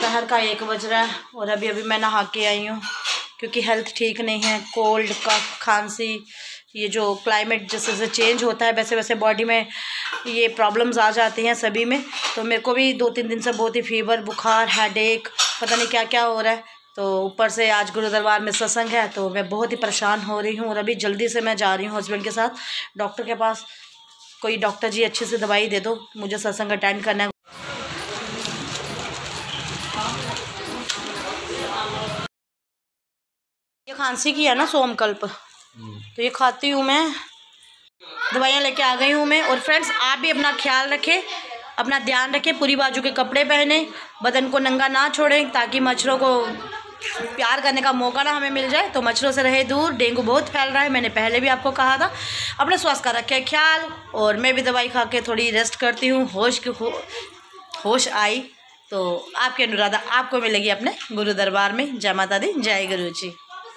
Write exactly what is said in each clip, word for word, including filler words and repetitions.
दोपहर का एक बज रहा है और अभी अभी मैं नहा के आई हूँ क्योंकि हेल्थ ठीक नहीं है। कोल्ड का खांसी, ये जो क्लाइमेट जैसे जैसे चेंज होता है वैसे वैसे बॉडी में ये प्रॉब्लम्स आ जाती हैं सभी में। तो मेरे को भी दो तीन दिन से बहुत ही फीवर, बुखार, हेडेक, पता नहीं क्या क्या हो रहा है। तो ऊपर से आज गुरु दरबार में सत्संग है तो मैं बहुत ही परेशान हो रही हूँ और अभी जल्दी से मैं जा रही हूँ हस्बैंड के साथ डॉक्टर के पास। कोई डॉक्टर जी अच्छी से दवाई दे दो, मुझे सत्संग अटेंड करना है। ये खांसी की है ना सोमकल्प, तो ये खाती हूँ मैं, दवाइयाँ लेके आ गई हूँ मैं। और फ्रेंड्स आप भी अपना ख्याल रखें, अपना ध्यान रखें, पूरी बाजू के कपड़े पहने, बदन को नंगा ना छोड़ें ताकि मच्छरों को प्यार करने का मौका ना हमें मिल जाए। तो मच्छरों से रहे दूर, डेंगू बहुत फैल रहा है, मैंने पहले भी आपको कहा था। अपने स्वास्थ्य का रखें ख्याल। और मैं भी दवाई खा के थोड़ी रेस्ट करती हूँ। होश की हो, होश आई तो आपकी अनुराधा आपको मिलेगी अपने गुरु दरबार में। जय माता दी, जय गुरु जी।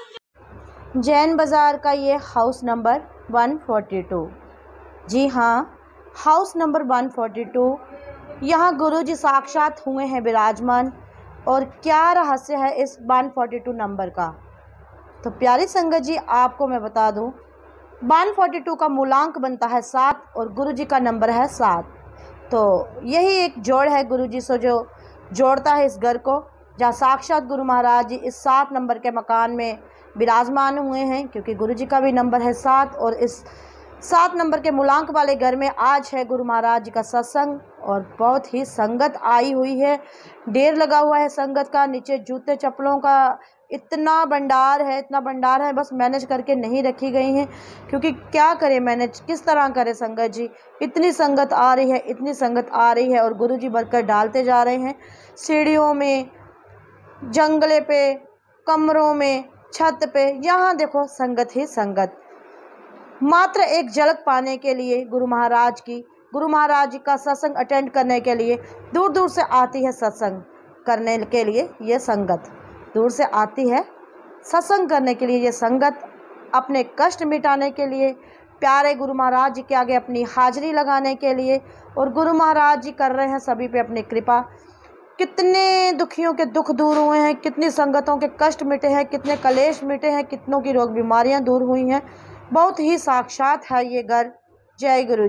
जैन बाज़ार का ये हाउस नंबर एक सौ बयालीस, जी हाँ, हाउस नंबर एक सौ बयालीस। यहाँ गुरु जी साक्षात हुए हैं विराजमान। और क्या रहस्य है इस एक सौ बयालीस नंबर का, तो प्यारी संगत जी आपको मैं बता दूँ, एक सौ बयालीस का मूलांक बनता है सात और गुरु जी का नंबर है सात। तो यही एक जोड़ है गुरु जी से जो जोड़ता है इस घर को, जहाँ साक्षात गुरु महाराज जी इस सात नंबर के मकान में विराजमान हुए हैं। क्योंकि गुरु जी का भी नंबर है सात और इस सात नंबर के मूलांक वाले घर में आज है गुरु महाराज जी का सत्संग। और बहुत ही संगत आई हुई है, ढेर लगा हुआ है संगत का। नीचे जूते चप्पलों का इतना भंडार है, इतना भंडार है, बस मैनेज करके नहीं रखी गई हैं। क्योंकि क्या करें मैनेज, किस तरह करें संगत जी, इतनी संगत आ रही है, इतनी संगत आ रही है और गुरु जी बरकत डालते जा रहे हैं। सीढ़ियों में, जंगले पे, कमरों में, छत पे, यहाँ देखो संगत ही संगत। मात्र एक झलक पाने के लिए गुरु महाराज की, गुरु महाराज जी का सत्संग अटेंड करने के लिए दूर दूर से आती है। सत्संग करने के लिए ये संगत दूर से आती है, सत्संग करने के लिए ये संगत, अपने कष्ट मिटाने के लिए, प्यारे गुरु महाराज जी के आगे अपनी हाजिरी लगाने के लिए। और गुरु महाराज जी कर रहे हैं सभी पे अपनी कृपा। कितने दुखियों के दुख दूर हुए हैं, कितनी संगतों के कष्ट मिटे हैं, कितने कलेश मिटे हैं, कितनों की रोग बीमारियां दूर हुई हैं। बहुत ही साक्षात है ये घर। जय गुरु।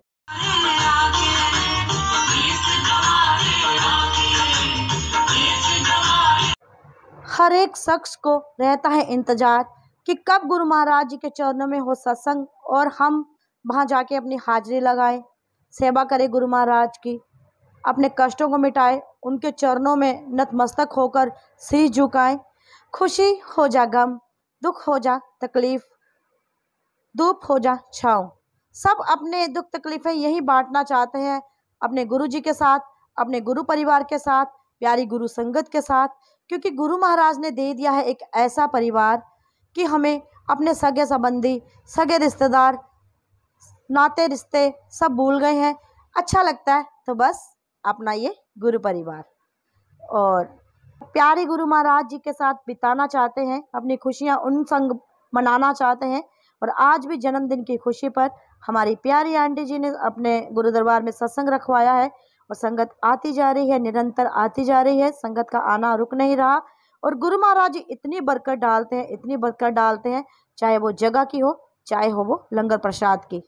हर एक शख्स को रहता है इंतजार कि कब गुरु महाराज जी के चरणों में हो सत्संग और हम वहां जाके अपनी हाजिरी लगाएं, सेवा करें गुरु महाराज की, अपने कष्टों को मिटाए, उनके चरणों में नतमस्तक होकर शीश झुकाएं। खुशी हो जा गम, दुख हो जा तकलीफ, धूप हो जा छाँव, सब अपने दुख तकलीफें यही बांटना चाहते हैं अपने गुरु जी के साथ, अपने गुरु परिवार के साथ, प्यारी गुरु संगत के साथ। क्योंकि गुरु महाराज ने दे दिया है एक ऐसा परिवार कि हमें अपने सगे संबंधी, सगे रिश्तेदार, नाते रिश्ते सब भूल गए हैं। अच्छा लगता है तो बस अपना ये गुरु परिवार और प्यारे गुरु महाराज जी के साथ बिताना चाहते हैं, अपनी खुशियाँ उन संग मनाना चाहते हैं। और आज भी जन्मदिन की खुशी पर हमारी प्यारी आंटी जी ने अपने गुरु दरबार में सत्संग रखवाया है और संगत आती जा रही है, निरंतर आती जा रही है, संगत का आना रुक नहीं रहा। और गुरु महाराज जी इतनी बरकत डालते हैं, इतनी बरकत डालते हैं, चाहे वो जगह की हो, चाहे हो वो लंगर प्रसाद की।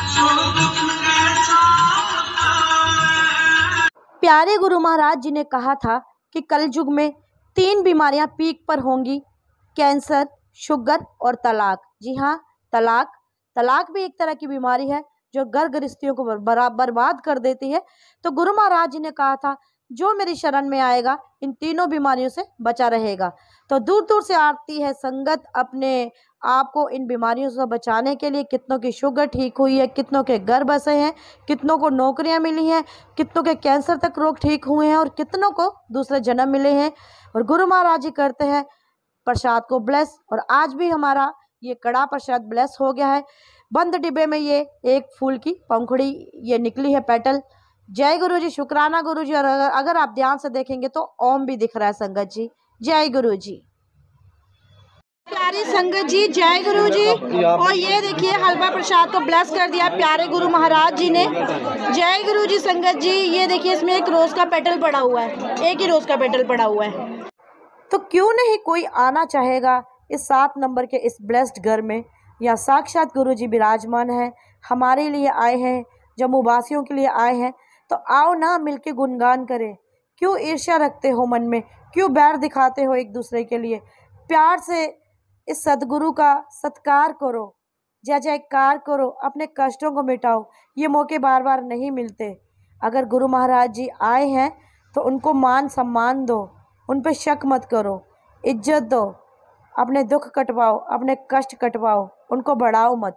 प्यारे गुरु महाराज जी ने कहा था कि कलयुग में तीन बीमारियां पीक पर होंगी, कैंसर, शुगर और तलाक। जी हाँ, तलाक तलाक भी एक तरह की बीमारी है जो घर गृहस्थियों को बर्बाद कर देती है। तो गुरु महाराज जी ने कहा था जो मेरी शरण में आएगा इन तीनों बीमारियों से बचा रहेगा। तो दूर दूर से आती है संगत अपने आप को इन बीमारियों से बचाने के लिए। कितनों की शुगर ठीक हुई है, कितनों के घर बसे हैं, कितनों को नौकरियां मिली हैं, कितनों के कैंसर तक रोग ठीक हुए हैं और कितनों को दूसरे जन्म मिले हैं। और गुरु महाराज जी करते हैं प्रसाद को ब्लेस। और आज भी हमारा ये कड़ा प्रसाद ब्लेस हो गया है। बंद डिब्बे में ये एक फूल की पंखुड़ी ये निकली है, पेटल। जय गुरु जी, शुक्राना गुरु जी। और अगर, अगर आप ध्यान से देखेंगे तो ओम भी दिख रहा है संगत जी। जय गुरु जी। प्यारी संगत जी, जय गुरु जी। और ये देखिए हलवा प्रसाद को ब्लेस कर दिया प्यारे गुरु महाराज जी ने। जय गुरु जी संगत जी। ये देखिए इसमें एक रोज का पेटल पड़ा हुआ है, एक ही रोज का पेटल पड़ा हुआ है। तो क्यों नहीं कोई आना चाहेगा इस सात नंबर के इस ब्लेस्ड घर में। यहाँ साक्षात गुरु जी विराजमान है, हमारे लिए आए हैं, जम्मूवासियों के लिए आए हैं। तो आओ ना मिलके गुणगान करें। क्यों ईर्ष्या रखते हो मन में, क्यों बैर दिखाते हो एक दूसरे के लिए। प्यार से इस सदगुरु का सत्कार करो, जय जयकार करो, अपने कष्टों को मिटाओ। ये मौके बार बार नहीं मिलते। अगर गुरु महाराज जी आए हैं तो उनको मान सम्मान दो, उन पे शक मत करो, इज्जत दो, अपने दुख कटवाओ, अपने कष्ट कटवाओ, उनको बढ़ाओ मत।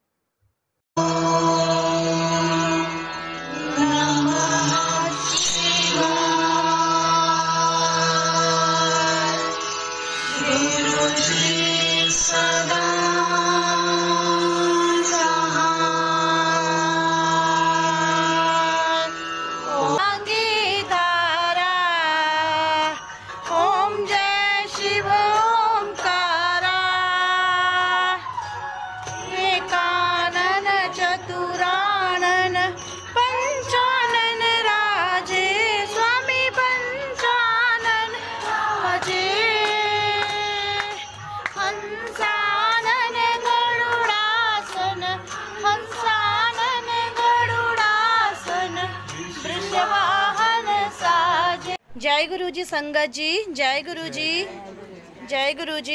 जय गुरु जी संगत जी, जय गुरु जी, जय गुरु जी।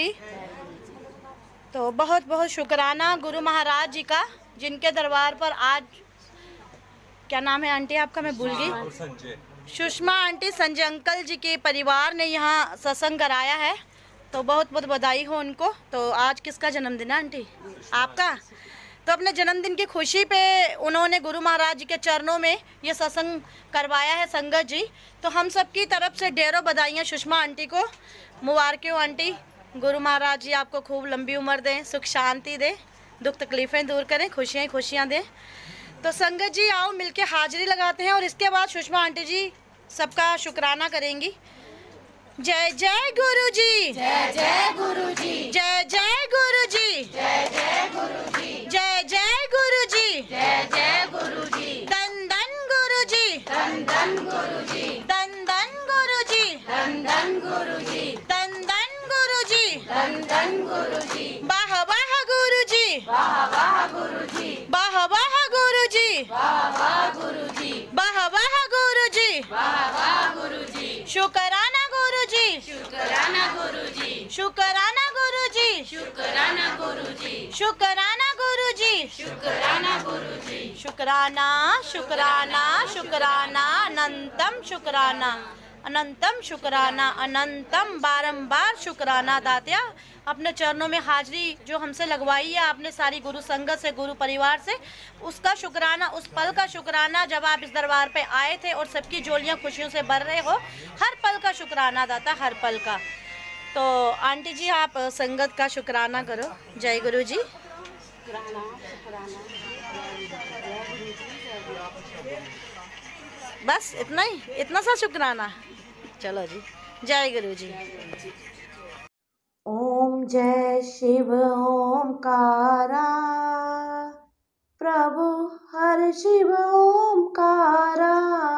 तो बहुत बहुत शुक्राना गुरु महाराज जी का, जिनके दरबार पर आज, क्या नाम है आंटी आपका, मैं भूल गई, सुषमा आंटी, संजय अंकल जी के परिवार ने यहाँ सत्संग कराया है। तो बहुत बहुत बधाई हो उनको। तो आज किसका जन्मदिन है आंटी? आपका। तो अपने जन्मदिन की खुशी पे उन्होंने गुरु महाराज जी के चरणों में ये सत्संग करवाया है संगत जी। तो हम सब की तरफ से ढेरों बधाइयाँ सुषमा आंटी को, मुबारक हो आंटी। गुरु महाराज जी आपको खूब लंबी उम्र दें, सुख शांति दें, दुख तकलीफ़ें दूर करें, खुशियाँ खुशियाँ दें। तो संगत जी आओ मिलके हाजिरी लगाते हैं और इसके बाद सुषमा आंटी जी सबका शुक्राना करेंगी। जय जय गुरु जी, जय जय गुरु जी, जय जय गुरु जी, जय जय गुरु जी, जय जय गुरु जी, जय जय गुरु जी। धन धन गुरु जी, धन धन गुरु जी, धन धन गुरु जी, धन धन गुरु जी, धन धन गुरु जी, धन धन गुरु जी। वाह वाह गुरु जी, वाह वाह गुरु जी, वाह वाह गुरु जी, वाह वाह गुरु जी, वाह वाह गुरु जी, वाह वाह गुरु जी। शुक्राना गुरु जी, शुक्राना गुरु जी, शुक्राना गुरु जी, शुक्राना गुरु जी, शुक्राना गुरु जी, शुक्राना गुरु जी। शुक्राना शुक्राना शुक्राना अनंतम शुक्राना, अनंतम शुक्राना, अनंतम बारंबार शुक्राना। दात्या अपने चरणों में हाजिरी जो हमसे लगवाई है आपने सारी गुरु संगत से, गुरु परिवार से, उसका शुक्राना, उस पल का शुक्राना जब आप इस दरबार पे आए थे और सबकी झोलियाँ खुशियों से भर रहे हो। हर पल का शुक्राना दाता, हर पल का। तो आंटी जी आप संगत का शुक्राना करो। जय गुरु जी। बस इतना ही, इतना सा शुक्राना। चलो जी, जय गुरु जी। ओम जय शिव ओमकारा, प्रभु हर शिव ओमकारा,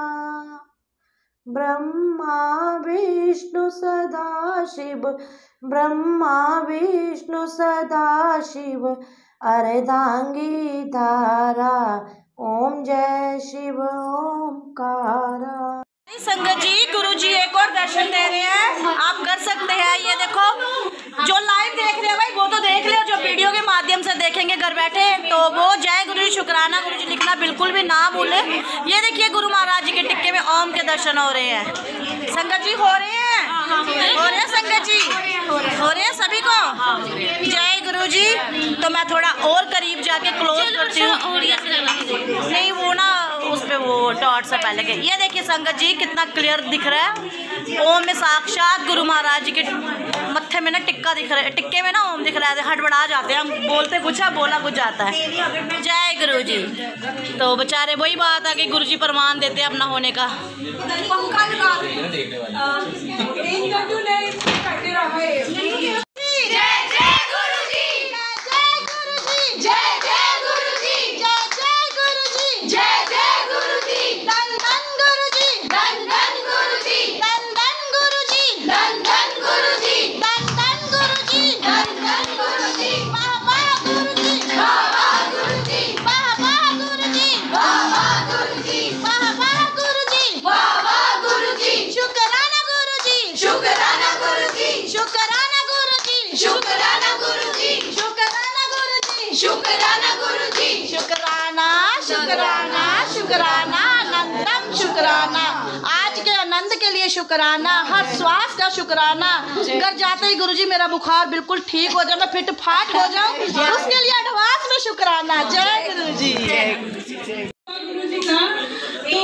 ब्रह्मा विष्णु सदा शिव, ब्रह्मा विष्णु सदा शिव, अर्धांगी धारा। ओम जय शिव ओमकारा। संगत जी गुरु जी एक और दर्शन दे रहे हैं, आप कर सकते हैं। ये देखो जो लाइव देख रहे हैं भाई वो तो देख ले, जो वीडियो के माध्यम से देखेंगे घर बैठे तो वो जय गुरु जी, शुक्राना गुरु जी लिखना बिल्कुल भी ना भूले। ये देखिए गुरु महाराज जी के टिक्के में ओम के दर्शन हो रहे हैं। संगत जी हो रहे हैं, हो रहे हैं संगत जी, हो रहे हैं सभी को। जय गुरु जी। तो मैं थोड़ा और करीब जाके क्लोज करती हूँ। नहीं वो ना उस पे वो डॉट से पहले के। ये देखिए संगत जी कितना क्लियर दिख रहा है। ओम में साक्षात गुरु महाराज जी के मत्थे में ना टिक्का दिख रहा है, टिक्के में ना ओम दिख रहा है। हड़बड़ा जाते हैं हम, बोलते कुछ है बोला कुछ जाता है। जय गुरु जी। तो बेचारे वही बात आ गई, गुरु जी प्रमाण देते हैं अपना होने का। जय जय लिए शुक्राना, हर श्वास का शुक्राना। घर जाते ही गुरुजी मेरा बुखार बिल्कुल ठीक हो जाए, मैं फिट फाट हो जाऊं, उसके लिए एडवांस में शुक्राना। जय गुरुजी। गुरुजी का तो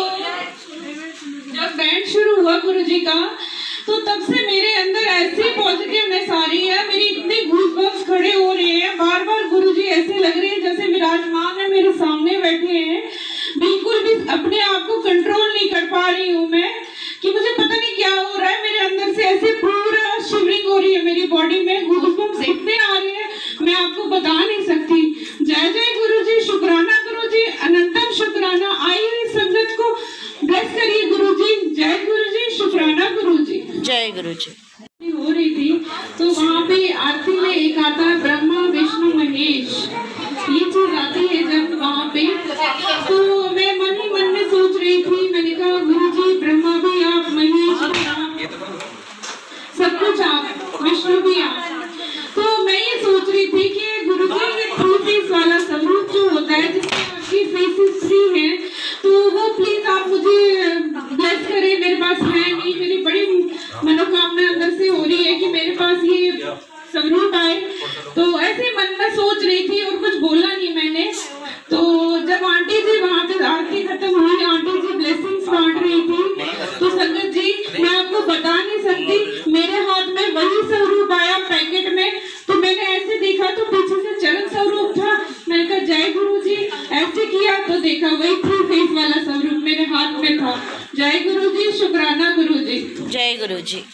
जब बैंड शुरू हुआ गुरुजी का, तो तब से मेरे अंदर ऐसी पॉजिटिवनेस आ रही है, मेरी इतने गूज़बम्स खड़े हो रहे हैं। बार बार गुरुजी ऐसे लग रहे हैं जैसे विराजमान है, मेरे सामने बैठे हैं। बिल्कुल भी अपने आप को कंट्रोल नहीं कर पा रही हूँ मैं, कि मुझे पता नहीं क्या हो रहा है। मेरे अंदर से ऐसे पूरा शिवरिंग हो रही है, मेरी बॉडी में गूज़बम्स इतने आ रहे हैं, मैं आपको बता नहीं सकती। जय जय गुरुजी, शुक्राना गुरुजी, अनंतम शुक्राना। आई हुई संगत को ब्लेस करिए गुरुजी। जय गुरुजी, शुक्राना गुरुजी। जय गुरुजी। हो रही थी तो वहाँ पे आरती में एक आता है ब्रह्मा विष्णु महेश, ये चीज आती है जब वहाँ पे, तो मैं मन ही मन में सोच रही थी, मैंने कहा गुरुजी ब्रह्मा भी आप, महेश भी आप, सब कुछ आप, विष्णु भी आप। तो मैं ये सोच रही थी कि गुरुजी ये थ्री फेस वाला स्वरूप जो होता है, जिसमें आपकी फेसेस थ्री है, तो वो प्लीज आप मुझे ब्लेस करें। मेरे पास है नहीं, मेरी बड़ी मनोकामना अंदर से हो रही है कि मेरे पास ये स्वरूप आए। तो ऐसे मन में सोच रही थी और कुछ बोला नहीं मैंने। तो जब आंटी जी वहाँ पे आरती खत्म हुई, आंटी जी ब्लेसिंग्स बांट रही थी, तो संगत जी मैं आपको बता नहीं सकती, मेरे हाथ में वही स्वरूप आया पैकेट में। तो मैंने ऐसे देखा तो पीछे से चरण स्वरूप था, मैंने कहा जय गुरुजी, ऐसे किया तो देखा वही थ्री फेस वाला स्वरूप मेरे हाथ में था। जय गुरुजी, शुक्राना गुरुजी। जय गुरुजी।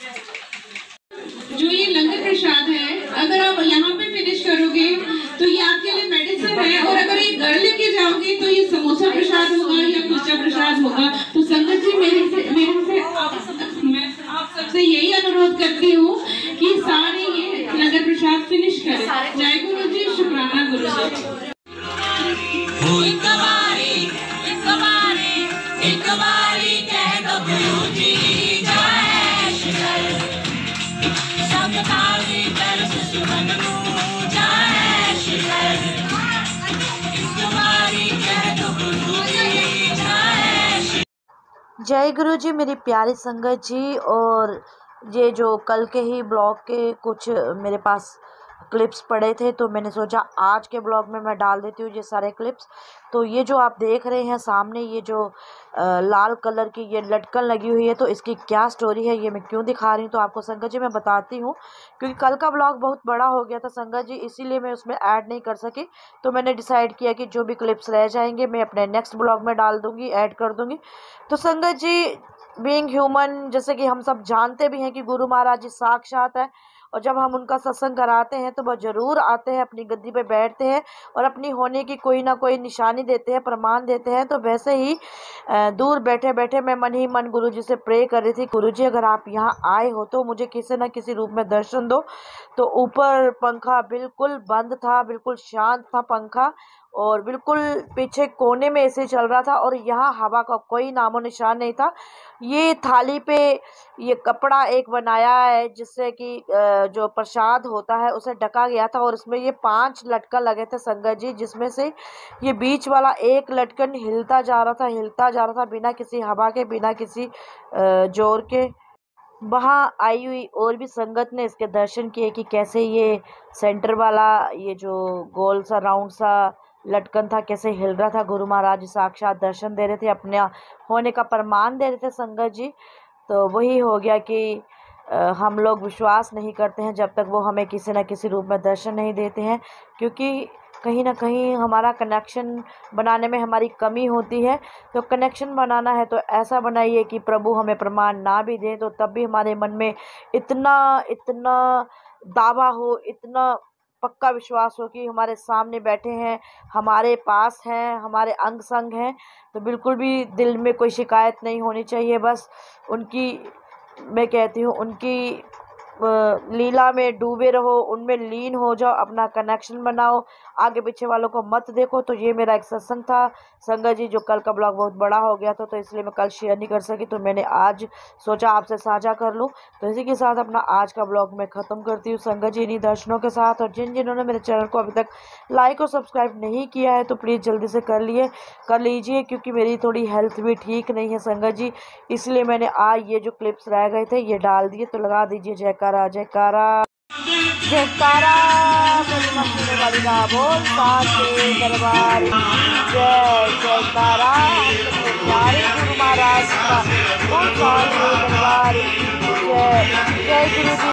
जो ये लंगर प्रसाद है, अगर आप यहाँ पे फिनिश करोगे तो ये आपके लिए मेडिसिन है, और अगर ये घर लेके जाओगे तो ये समोसा प्रसाद होगा या कुलचा प्रसाद होगा। तो संगत जी मेरे से मेरे से आप सब, मैं आप सबसे यही अनुरोध करती हूँ कि सारे ये लंगर प्रसाद फिनिश करें। जय गुरुजी, शुक्राना गुरुजी। जय गुरु जी मेरी प्यारी संगत जी। और ये जो कल के ही ब्लॉग के कुछ मेरे पास क्लिप्स पड़े थे, तो मैंने सोचा आज के ब्लॉग में मैं डाल देती हूँ ये सारे क्लिप्स। तो ये जो आप देख रहे हैं सामने, ये जो आ, लाल कलर की ये लटकन लगी हुई है, तो इसकी क्या स्टोरी है, ये मैं क्यों दिखा रही हूँ तो आपको संगत जी मैं बताती हूँ। क्योंकि कल का ब्लॉग बहुत बड़ा हो गया था संगत जी, इसीलिए मैं उसमें ऐड नहीं कर सकी। तो मैंने डिसाइड किया कि जो भी क्लिप्स रह जाएंगे मैं अपने नेक्स्ट ब्लॉग में डाल दूँगी, ऐड कर दूँगी। तो संगत जी बीइंग ह्यूमन, जैसे कि हम सब जानते भी हैं कि गुरु महाराज जी साक्षात है, और जब हम उनका सत्संग कराते हैं तो वह ज़रूर आते हैं, अपनी गद्दी पे बैठते हैं और अपनी होने की कोई ना कोई निशानी देते हैं, प्रमाण देते हैं। तो वैसे ही दूर बैठे बैठे मैं मन ही मन गुरु जी से प्रे कर रही थी, गुरु जी अगर आप यहाँ आए हो तो मुझे किसी न किसी रूप में दर्शन दो। तो ऊपर पंखा बिल्कुल बंद था, बिल्कुल शांत था पंखा, और बिल्कुल पीछे कोने में ऐसे चल रहा था, और यहाँ हवा का कोई नामो निशान नहीं था। ये थाली पे ये कपड़ा एक बनाया है जिससे कि जो प्रसाद होता है उसे ढका गया था, और इसमें ये पांच लटकन लगे थे संगत जी, जिसमें से ये बीच वाला एक लटकन हिलता जा रहा था हिलता जा रहा था बिना किसी हवा के, बिना किसी जोर के। वहाँ आई हुई और भी संगत ने इसके दर्शन किए कि कैसे ये सेंटर वाला ये जो गोल सा राउंड सा लटकन था कैसे हिल रहा था। गुरु महाराज साक्षात दर्शन दे रहे थे, अपने होने का प्रमाण दे रहे थे संगत जी। तो वही हो गया कि आ, हम लोग विश्वास नहीं करते हैं जब तक वो हमें किसी न किसी रूप में दर्शन नहीं देते हैं, क्योंकि कहीं ना कहीं हमारा कनेक्शन बनाने में हमारी कमी होती है। तो कनेक्शन बनाना है तो ऐसा बनाइए कि प्रभु हमें प्रमाण ना भी दें, तो तब भी हमारे मन में इतना इतना दावा हो, इतना पक्का विश्वास हो कि हमारे सामने बैठे हैं, हमारे पास हैं, हमारे अंग संग हैं। तो बिल्कुल भी दिल में कोई शिकायत नहीं होनी चाहिए। बस उनकी, मैं कहती हूँ, उनकी लीला में डूबे रहो, उनमें लीन हो जाओ, अपना कनेक्शन बनाओ, आगे पीछे वालों को मत देखो। तो ये मेरा एक सत्संग था संगत जी, जो कल का ब्लॉग बहुत बड़ा हो गया था तो इसलिए मैं कल शेयर नहीं कर सकी, तो मैंने आज सोचा आपसे साझा कर लूँ। तो इसी के साथ अपना आज का ब्लॉग मैं ख़त्म करती हूँ संगत जी इन्हीं दर्शनों के साथ। और जिन जिन्होंने मेरे चैनल को अभी तक लाइक और सब्सक्राइब नहीं किया है तो प्लीज़ जल्दी से कर लिए कर लीजिए, क्योंकि मेरी थोड़ी हेल्थ भी ठीक नहीं है संगत जी, इसलिए मैंने आज ये जो क्लिप्स रह गए थे ये डाल दिए। तो लगा दीजिए जयकारा जयकारा जयकारा मेरी मस्ती वाली का बोल साचे दरबार, जय जयकारा प्यारे गुरु महाराज का बोल साचे दरबार, जय जय गुरु जी।